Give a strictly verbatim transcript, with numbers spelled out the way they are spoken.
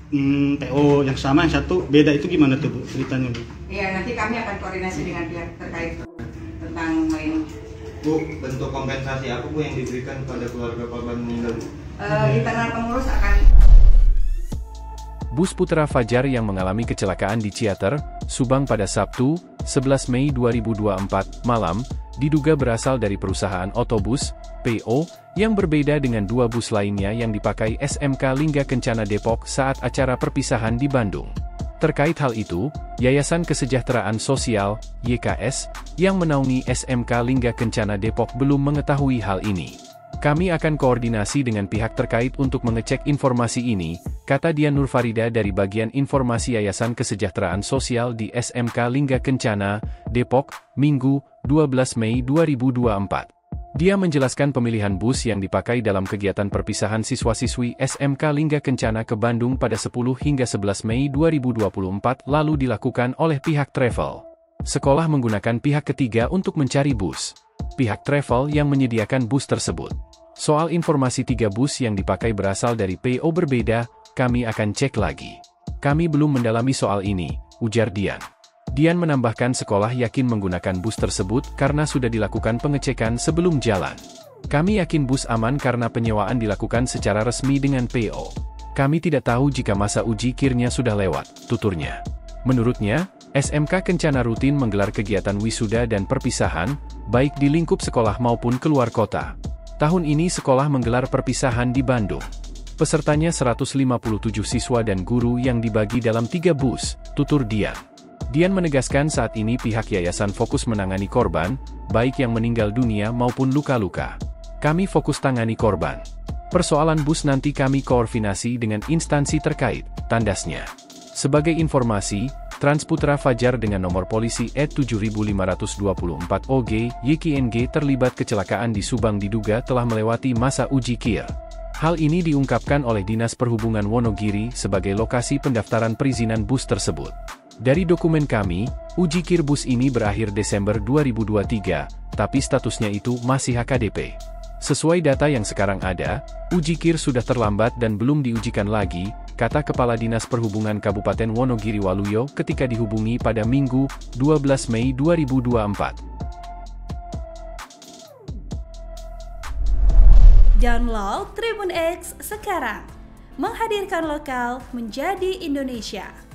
Hmm, P O yang sama, yang satu beda, itu gimana tuh Bu ceritanya Bu? Iya, nanti kami akan koordinasi dengan pihak terkait tentang main. Bu, bentuk kompensasi apa Bu yang diberikan kepada keluarga korban meninggal? Uh, internal pengurus akan. Bus Putra Fajar yang mengalami kecelakaan di Ciater, Subang pada Sabtu, sebelas Mei dua ribu dua puluh empat, malam, diduga berasal dari perusahaan otobus, P O, yang berbeda dengan dua bus lainnya yang dipakai S M K Lingga Kencana Depok saat acara perpisahan di Bandung. Terkait hal itu, Yayasan Kesejahteraan Sosial, Y K S, yang menaungi S M K Lingga Kencana Depok belum mengetahui hal ini. Kami akan koordinasi dengan pihak terkait untuk mengecek informasi ini, kata Dian Nurfarida dari Bagian Informasi Yayasan Kesejahteraan Sosial di S M K Lingga Kencana, Depok, Minggu, dua belas Mei dua ribu dua puluh empat. Dia menjelaskan pemilihan bus yang dipakai dalam kegiatan perpisahan siswa-siswi S M K Lingga Kencana ke Bandung pada sepuluh hingga sebelas Mei dua ribu dua puluh empat lalu dilakukan oleh pihak travel. Sekolah menggunakan pihak ketiga untuk mencari bus. Pihak travel yang menyediakan bus tersebut. Soal informasi tiga bus yang dipakai berasal dari P O berbeda, kami akan cek lagi. Kami belum mendalami soal ini, ujar Dian. Dian menambahkan sekolah yakin menggunakan bus tersebut karena sudah dilakukan pengecekan sebelum jalan. Kami yakin bus aman karena penyewaan dilakukan secara resmi dengan P O. Kami tidak tahu jika masa uji kirnya sudah lewat, tuturnya. Menurutnya, S M K Kencana rutin menggelar kegiatan wisuda dan perpisahan, baik di lingkup sekolah maupun keluar kota. Tahun ini sekolah menggelar perpisahan di Bandung. Pesertanya seratus lima puluh tujuh siswa dan guru yang dibagi dalam tiga bus, tutur Dian. Dian menegaskan saat ini pihak yayasan fokus menangani korban, baik yang meninggal dunia maupun luka-luka. Kami fokus tangani korban. Persoalan bus nanti kami koordinasi dengan instansi terkait, tandasnya. Sebagai informasi, Transputra Fajar dengan nomor polisi E tujuh lima dua empat O G Y K N G terlibat kecelakaan di Subang diduga telah melewati masa uji kir. Hal ini diungkapkan oleh Dinas Perhubungan Wonogiri sebagai lokasi pendaftaran perizinan bus tersebut. Dari dokumen kami, uji kir bus ini berakhir Desember dua ribu dua puluh tiga, tapi statusnya itu masih H K D P. Sesuai data yang sekarang ada, uji kir sudah terlambat dan belum diujikan lagi, kata Kepala Dinas Perhubungan Kabupaten Wonogiri Waluyo ketika dihubungi pada Minggu, dua belas Mei dua ribu dua puluh empat. Download Tribun X sekarang, menghadirkan lokal menjadi Indonesia.